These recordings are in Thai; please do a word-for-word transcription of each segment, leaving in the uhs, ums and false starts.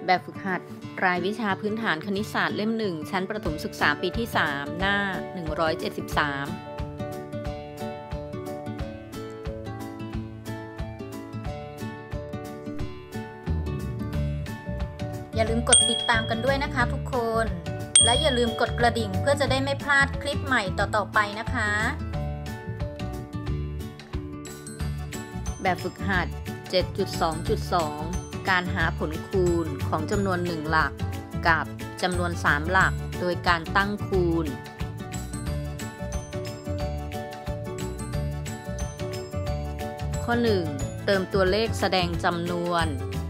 แบบฝึกหัดรายวิชาพื้นฐานคณิตศาสตร์เล่มหนึ่งชั้นประถมศึกษาปีที่สามหน้าหนึ่งร้อยเจ็ดสิบสามอย่าลืมกดติดตามกันด้วยนะคะทุกคนและอย่าลืมกดกระดิ่งเพื่อจะได้ไม่พลาดคลิปใหม่ต่อๆไปนะคะแบบฝึกหัด เจ็ดจุดสองจุดสอง การหาผลคูณของจำนวนหนึ่งหลักกับจำนวนสามหลักโดยการตั้งคูณข้อหนึ่งเติมตัวเลขแสดงจำนวน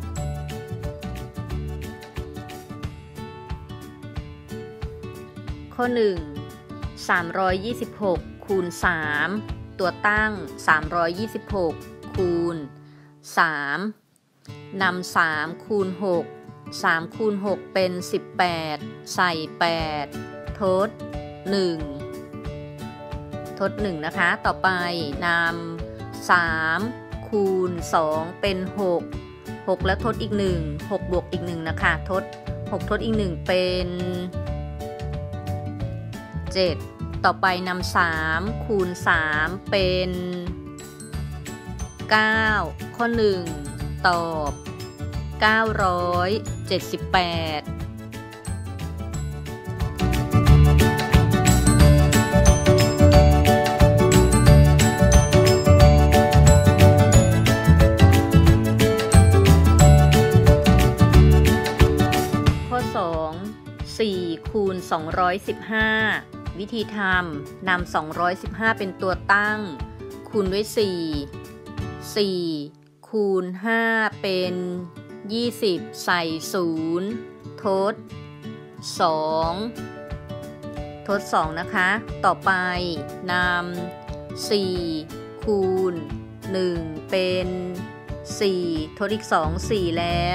ข้อหนึ่ง สามร้อยยี่สิบหก คูณ สาม ตัวตั้ง สามร้อยยี่สิบหก คูณ สาม นำ สาม คูณ หก สาม คูณ หก เป็น สิบแปด ใส่ แปด ทด หนึ่ง ทด หนึ่ง นะคะ ต่อไปนำ สาม คูณ สอง เป็น หก หก แล้วทดอีก หนึ่ง หก บวกอีก หนึ่ง นะคะ ทด หก ทดอีก หนึ่ง เป็นเจ็ด ต่อไปนำ สาม คูณ สาม เป็น เก้า ข้อ หนึ่ง ตอบ เก้าร้อยเจ็ดสิบแปด ข้อ สอง สี่ คูณ สองร้อยสิบห้า วิธีทำนำ สองร้อยสิบห้า เป็นตัวตั้งคูณด้วย สี่ สี่ คูณ ห้า เป็น ยี่สิบ ใส่ ศูนย์ ทด สอง ทด สอง นะคะ ต่อไปนำ สี่ คูณ หนึ่ง เป็น สี่ ทดอีก สอง สี่ แล้ว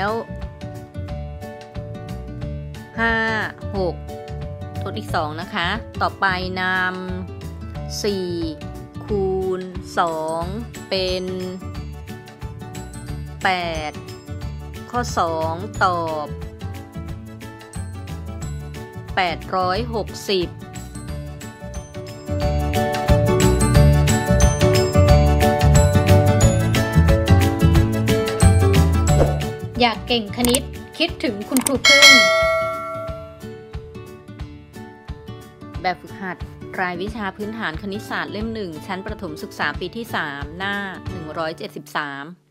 ห้า หก ทดอีก สอง นะคะ ต่อไปนำ สี่ คูณ สอง เป็น แปด ข้อ สอง ตอบ แปดร้อยหกสิบ อยากเก่งคณิตคิดถึงคุณครูพึ่งแบบฝึกหัดรายวิชาพื้นฐานคณิตศาสตร์เล่มหนึ่งชั้นประถมศึกษาปีที่สามหน้าหนึ่งร้อยเจ็ดสิบสาม